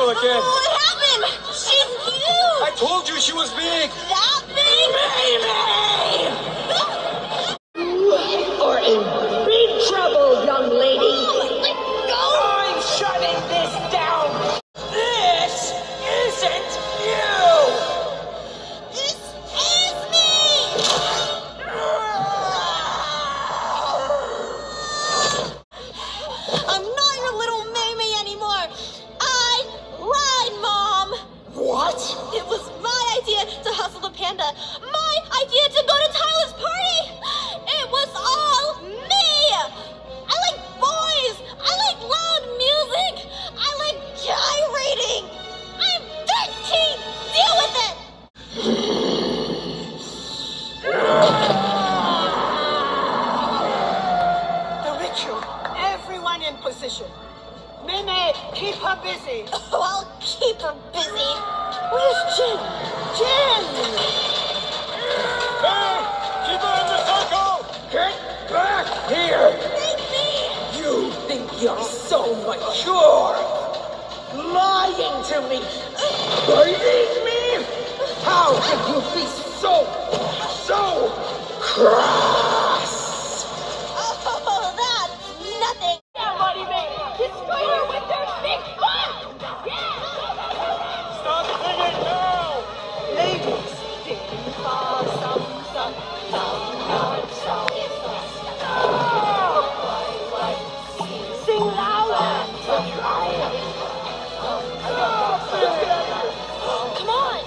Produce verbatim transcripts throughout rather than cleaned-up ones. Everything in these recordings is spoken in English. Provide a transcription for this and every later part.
girl again. What happened? She's huge. I told you she was big. That big? Or in big trouble, young lady. Let go. I'm shutting this down. This isn't you. This is me. I'm not your little Mei Mei anymore. I lied, Mom. What? It was my idea to hustle the panda. My idea to go to Tyler's party. It was all me. I like boys. I like loud music. I like gyrating. I'm thirteen. Deal with it. The ritual. Everyone in position. Mei Mei, keep her busy. Oh, I'll keep her busy. Where's Chen? Chen! Hey, keep her in the circle. Get back here! Make me. You think you're so mature? Lying to me! Biting me? How can you be so, so crass? Oh, that's nothing. Somebody make destroy her with their big butt! Stop singing now. Ladies, ding fa some some some some sing louder! Come on.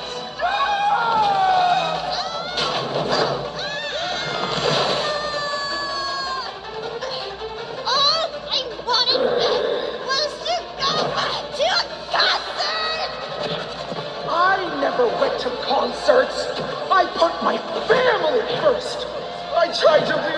All I wanted was to go to a concert. I never went to concerts. I put my family first. I tried to be